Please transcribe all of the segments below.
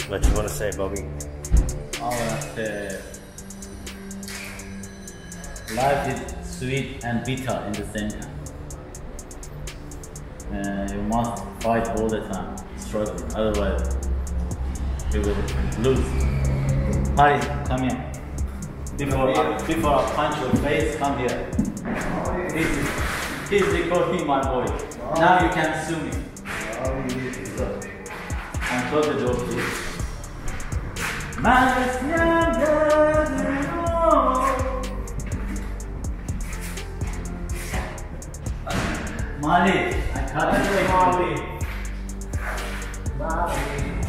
What you want to say, Bobby? I want to say life is sweet and bitter in the same time. You must fight all the time, struggle, otherwise you will lose. Harry, come here. Before I punch your face, come here. He's recording my voice. Now you can sue me. And close the door, please. Mali, I cut it away. Mali.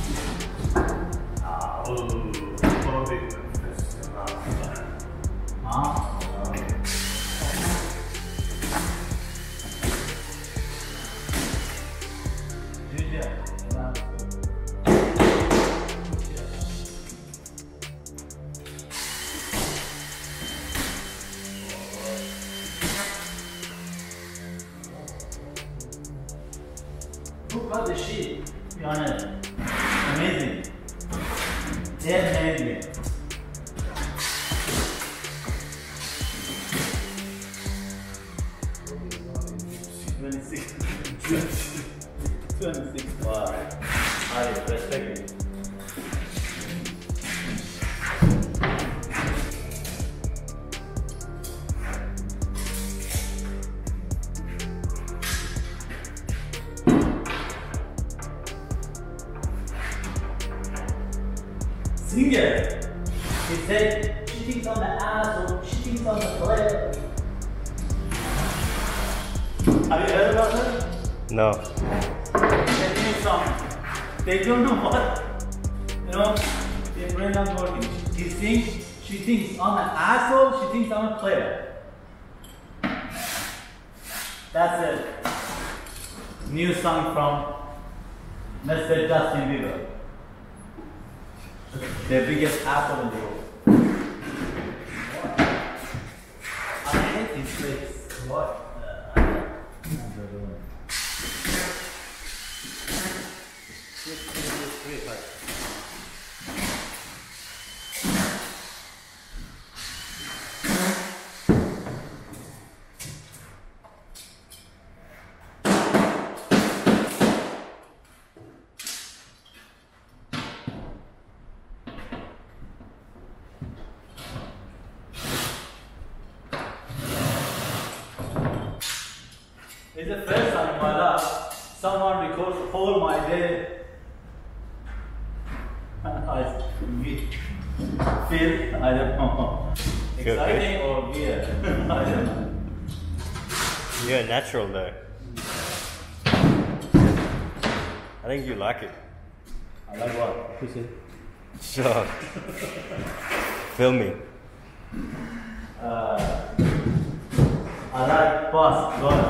Who got the sheet? Be honest. Amazing. They're amazing. Wow. I respect you. Singer, he said cheating's on the ass or cheating's on the player. Have you heard about that? No. They don't know what, their brain not working. She thinks I'm an asshole, she thinks I'm a player. That's a new song from Mr. Justin Bieber. The biggest apple in the world. I hate this place. What? It's the first time in my life someone records all my day. I feel, I don't know, exciting or weird. I don't know. You're natural though. I think you like it. I like what? Pussy. Sure. Film me. I like boss, God.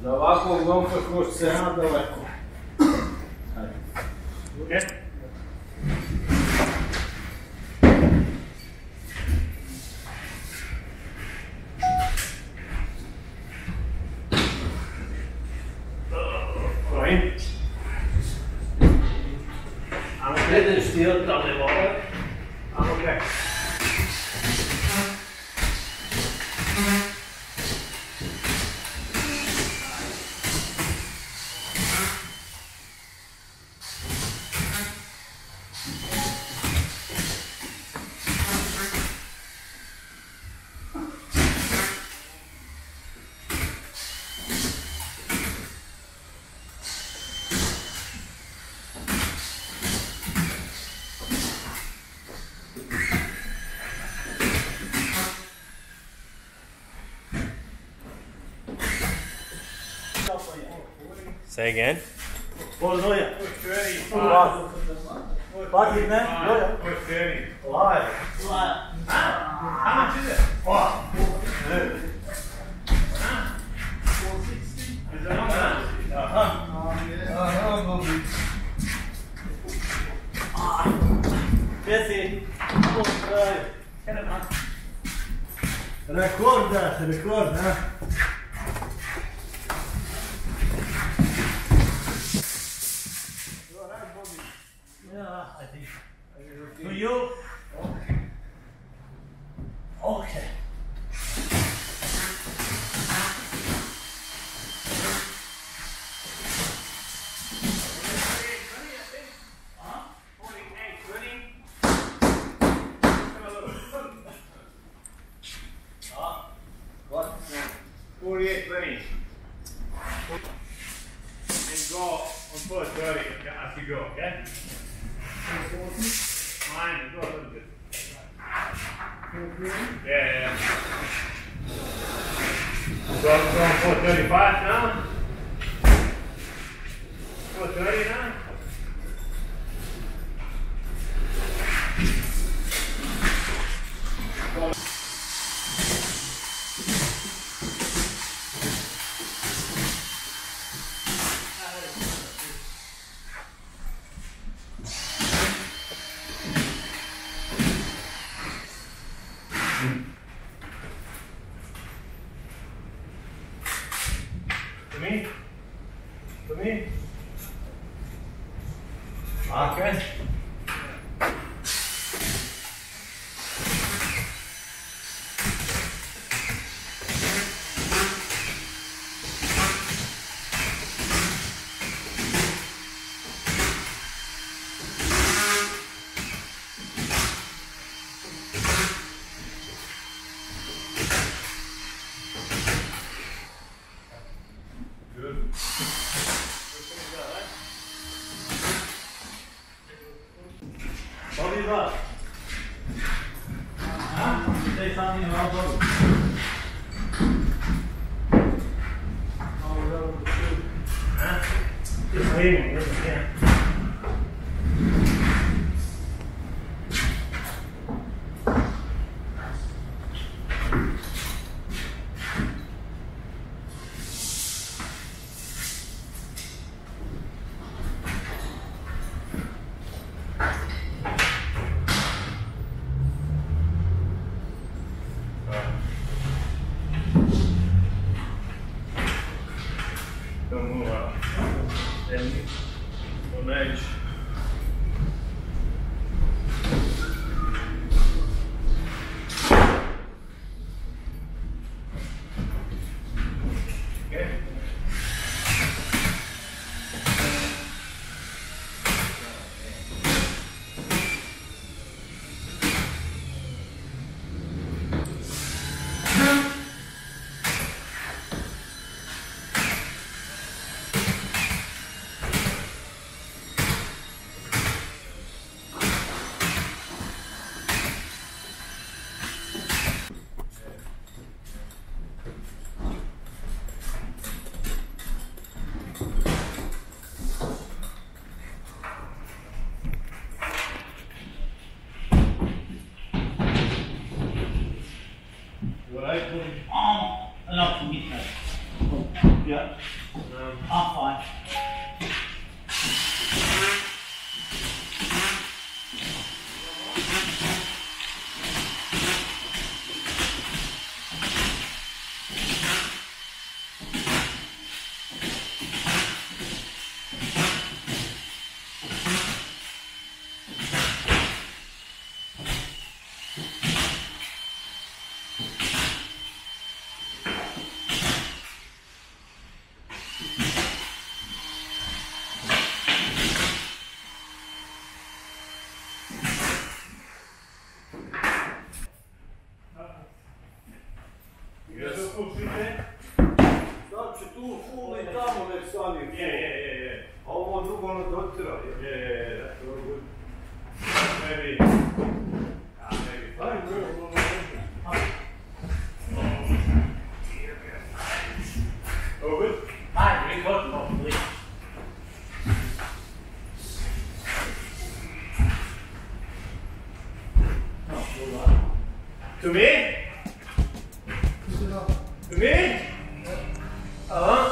Da ovako uglavnom kako se na daleko. Okay. Right. Dit is stil, dan weer worden. Okay. Say again. What do you? 35. Bobby, man. What's 30? Live. How much is it? What? Is that not bad? Jesse. Rekorda, rekord, ha? Yeah, I think. To you? Okay. What? 48, 20. And go on foot 30 as you go, okay? Fine, go a little bit. Yeah. Go on 435 now. 430 now. To me? To me? Okay. Good. Bobby, what? Huh? Say something about Bobby. Huh? Just waiting, yeah. Don't move up. Then on edge. Okay. Enough to meet her. Yeah. I'm fine. Znači tu full i tamo nek stani full. A ovo drugo ono dotira. That's so good. Maybe. Maybe. Oh, good. Hi, record more, please. No, hold on. To me? To me? Uh-huh.